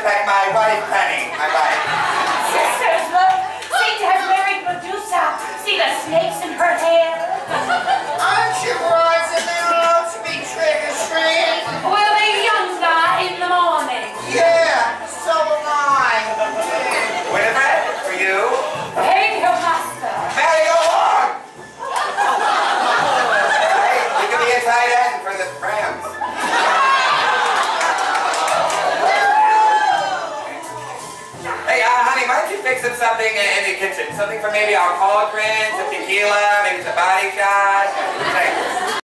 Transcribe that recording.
like my wife, Penny. My wife. Sisters, look. Satan has married Medusa. See the snakes in her hair? Aren't you brides and they're allowed to be trick-or-treating? We'll be younger in the morning. Yeah, so am I. Winifred, for you. Thank you, Master. Mary, go along. Hey, you can be a tight end for the Rams. Hey, honey, why don't you fix up something in the kitchen? Something for maybe our cauldron, some tequila, maybe some body shot.